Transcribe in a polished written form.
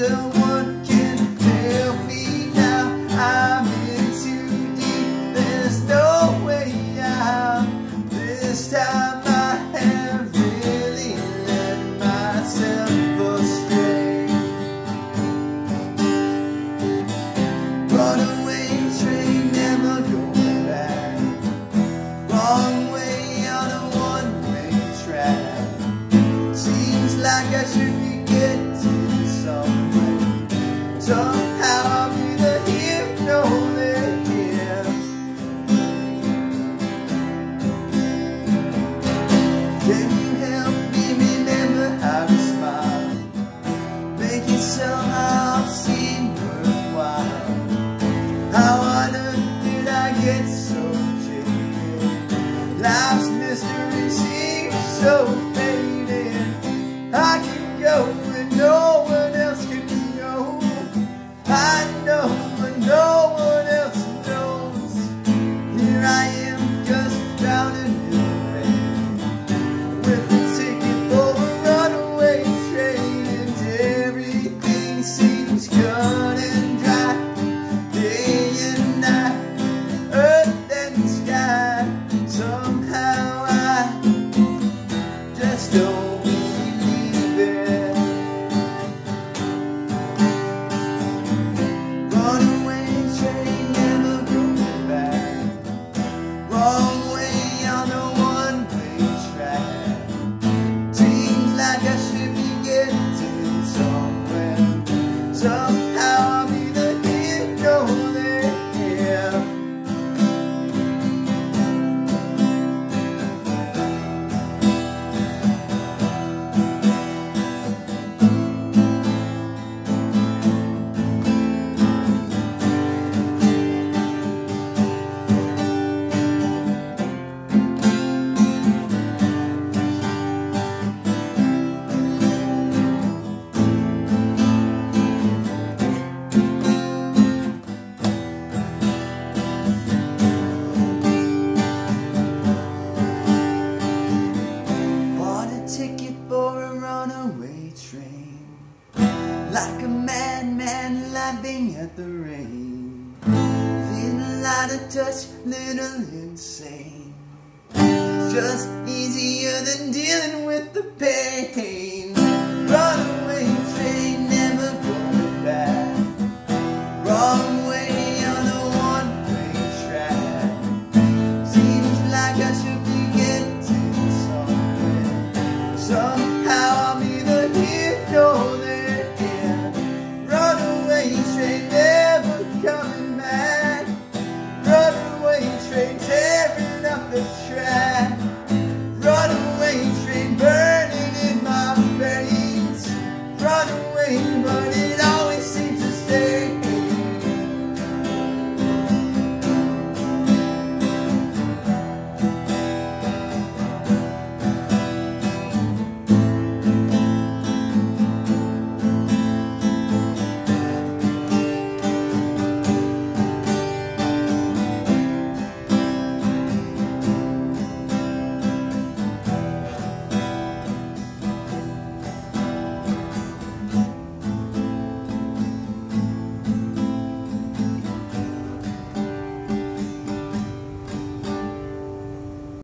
someone can help me now. I'm in too deep, there's no way out. This time I have really let myself astray. Runaway train, never going back. Wrong way on a one-way track. Seems like I should be getting somewhere. Somehow I'll be the hero there. Can you help me remember how to smile? Make it somehow seem worthwhile. How on earth did I get so jaded? Life's mystery seems so faded. I can go and no one else can know. I know but no one else knows. Here I am just drowning in the rain, with a ticket for a runaway train, and everything seems cut and dry. Day and night, earth and sky. Somehow I just don't believe it. Runaway train, never going back. Wrong way on a one-way track. Seems like I should be getting somewhere. Somehow I'll be the hero there. Ticket for a runaway train, like a madman laughing at the rain. Little out of touch, little insane. Just easier than dealing with the pain.